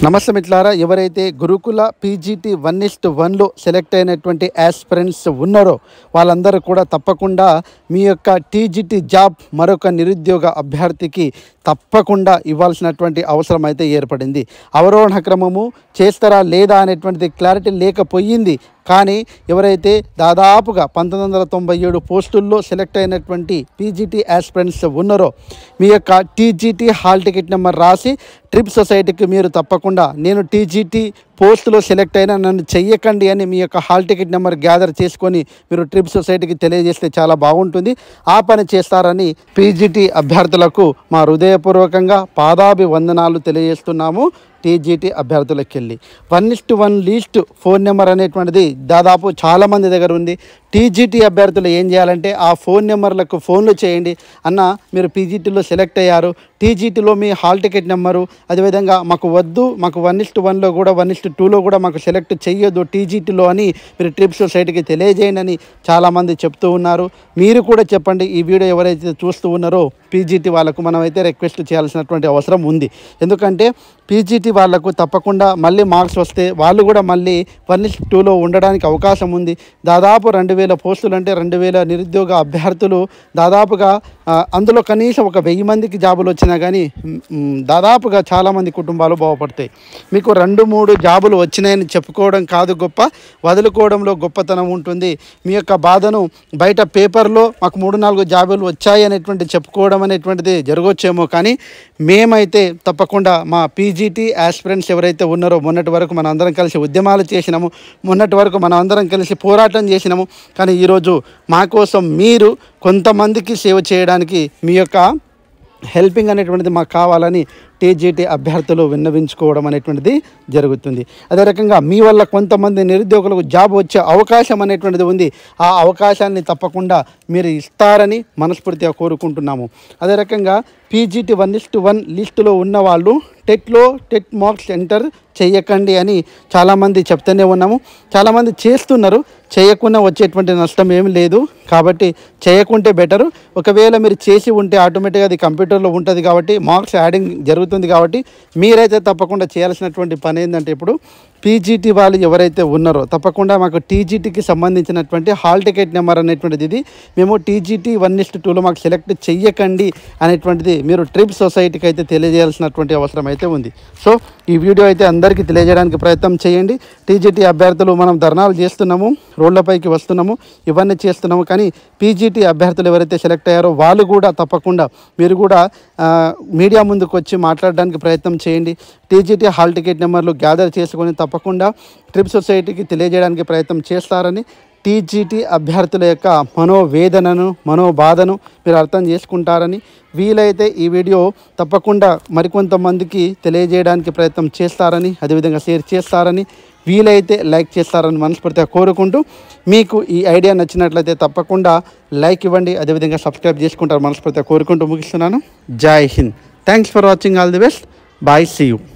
నమస్తే మిత్రులారా, ఎవరైతే గురుకుల పీజీటీ 1:1లో సెలెక్ట్ అయినటువంటి యాస్పిరెంట్స్ ఉన్నారో వాళ్ళందరూ కూడా తప్పకుండా మీ యొక్క టీజీటీ జాబ్ మరొక నిరుద్యోగ అభ్యర్థికి తప్పకుండా ఇవ్వాల్సినటువంటి అవసరం అయితే ఏర్పడింది. అవరోహణ క్రమము చేస్తారా లేదా అనేటువంటిది క్లారిటీ లేకపోయింది. కానీ ఎవరైతే దాదాపుగా 1997 పోస్టుల్లో సెలెక్ట్ అయినటువంటి పీజీటీ యాస్పిరెంట్స్ ఉన్నారో మీ యొక్క టీజీటీ హాల్ టికెట్ నెంబర్ రాసి ట్రిప్ సొసైటీకి మీరు తప్పకుండా నేను టీజీటీ పోస్టులో సెలెక్ట్ అయినా నన్ను చెయ్యకండి అని మీ యొక్క హాల్ టికెట్ నెంబర్ గ్యాదర్ చేసుకొని మీరు ట్రిప్ సొసైటీకి తెలియజేస్తే చాలా బాగుంటుంది. ఆ పని చేస్తారని పీజీటీ అభ్యర్థులకు మా హృదయపూర్వకంగా పాదాభివందనాలు తెలియజేస్తున్నాము. టీజీటీ అభ్యర్థులకు వెళ్ళి 1:1 లీస్ట్ ఫోన్ నెంబర్ అనేటువంటిది దాదాపు చాలామంది దగ్గర ఉంది. టీజీటీ అభ్యర్థులు ఏం చేయాలంటే ఆ ఫోన్ నెంబర్లకు ఫోన్లు చేయండి. అన్న మీరు పీజీటీలో సెలెక్ట్ అయ్యారు, టీజీటీలో మీ హాల్ టికెట్ నెంబరు అదేవిధంగా మాకు వద్దు, మాకు 1:1లో కూడా 1:2లో కూడా మాకు సెలెక్ట్ చేయొద్దు టీజీటీలో అని మీరు ట్రిప్ సొసైటీకి తెలియజేయండి అని చాలామంది చెప్తూ ఉన్నారు. మీరు కూడా చెప్పండి. ఈ వీడియో ఎవరైతే చూస్తూ ఉన్నారో పీజీటీ వాళ్ళకు మనమైతే రిక్వెస్ట్ చేయాల్సినటువంటి అవసరం ఉంది. ఎందుకంటే పీజీటీ వాళ్ళకు తప్పకుండా మళ్ళీ మార్క్స్ వస్తే వాళ్ళు కూడా మళ్ళీ 1:2లో ఉండడానికి అవకాశం ఉంది. దాదాపు 2000 పోస్టులు అంటే 2000 నిరుద్యోగ అభ్యర్థులు దాదాపుగా అందులో కనీసం ఒక 1000 మందికి జాబులు వచ్చినా కానీ దాదాపుగా చాలామంది కుటుంబాలు బాగుపడతాయి. మీకు 2-3 జాబులు వచ్చినాయని చెప్పుకోవడం కాదు గొప్ప, వదులుకోవడంలో గొప్పతనం ఉంటుంది. మీ యొక్క బాధను బయట పేపర్లో మాకు 3-4 జాబులు వచ్చాయి అనేటువంటి చెప్పుకోవడం అనేటువంటిది జరగవచ్చేమో, కానీ మేమైతే తప్పకుండా మా పీజీటీ యాస్పిరెంట్స్ ఎవరైతే ఉన్నారో మొన్నటి వరకు మనం అందరం కలిసి ఉద్యమాలు చేసినాము, మొన్నటి వరకు మనం అందరం కలిసి పోరాటం చేసినాము. కానీ ఈరోజు మా కోసం మీరు కొంతమందికి సేవ చేయడానికి మీ యొక్క హెల్పింగ్ అనేటువంటిది మాకు కావాలని టీజీటీ అభ్యర్థులు విన్నవించుకోవడం అనేటువంటిది జరుగుతుంది. అదే రకంగా మీ వల్ల కొంతమంది నిరుద్యోగులకు జాబ్ వచ్చే అవకాశం అనేటువంటిది ఉంది. ఆ అవకాశాన్ని తప్పకుండా మీరు ఇస్తారని మనస్ఫూర్తిగా కోరుకుంటున్నాము. అదే రకంగా పీజీటీ 1:1 లిస్టులో ఉన్నవాళ్ళు టెట్ మార్క్స్ ఎంటర్ చేయకండి అని చాలామంది చెప్తూనే ఉన్నాము. చాలామంది చేస్తున్నారు. చేయకుండా వచ్చేటువంటి నష్టం ఏమి లేదు. కాబట్టి చేయకుంటే బెటరు. ఒకవేళ మీరు చేసి ఉంటే ఆటోమేటిక్గా అది కంప్యూటర్లో ఉంటుంది కాబట్టి మార్క్స్ యాడింగ్ జరుగుతుంది. కాబట్టి మీరైతే తప్పకుండా చేయాల్సినటువంటి పని ఏంటంటే ఇప్పుడు పీజీటీ వాళ్ళు ఎవరైతే ఉన్నారో తప్పకుండా మాకు టీజీటీకి సంబంధించినటువంటి హాల్ టికెట్ నెంబర్ అనేటువంటిది ఇది మేము టీజీటీ 1:2లో మాకు సెలెక్ట్ చెయ్యకండి అనేటువంటిది మీరు ట్రిప్ సొసైటీకి అయితే తెలియజేయాల్సినటువంటి అవసరం అయితే ఉంది. సో ఈ వీడియో అయితే అందరికీ తెలియజేయడానికి ప్రయత్నం చేయండి. టీజీటీ అభ్యర్థులు మనం ధర్నాలు చేస్తున్నాము, రోడ్లపైకి వస్తున్నాము, ఇవన్నీ చేస్తున్నాము. కానీ పీజీటీ అభ్యర్థులు ఎవరైతే సెలెక్ట్ అయ్యారో వాళ్ళు కూడా తప్పకుండా మీరు కూడా మీడియా ముందుకు వచ్చి మాట్లాడడానికి ప్రయత్నం చేయండి. టీజీటీ హాల్ టికెట్ నెంబర్లు గ్యాదర్ చేసుకొని తప్పకుండా ట్రిప్ సొసైటీకి తెలియజేయడానికి ప్రయత్నం చేస్తారని, టీజీటీ అభ్యర్థుల యొక్క మనోవేదనను మనోబాధను మీరు అర్థం చేసుకుంటారని, వీలైతే ఈ వీడియో తప్పకుండా మరికొంతమందికి తెలియజేయడానికి ప్రయత్నం చేస్తారని, అదేవిధంగా షేర్ చేస్తారని, వీలైతే లైక్ చేస్తారని మనస్ఫూర్తిగా కోరుకుంటూ మీకు ఈ ఐడియా నచ్చినట్లయితే తప్పకుండా లైక్ ఇవ్వండి, అదేవిధంగా సబ్స్క్రైబ్ చేసుకుంటారు మనస్ఫూర్తిగా కోరుకుంటూ ముగిస్తున్నాను. Jai Hind. Thanks for watching. All the best. Bye. See you.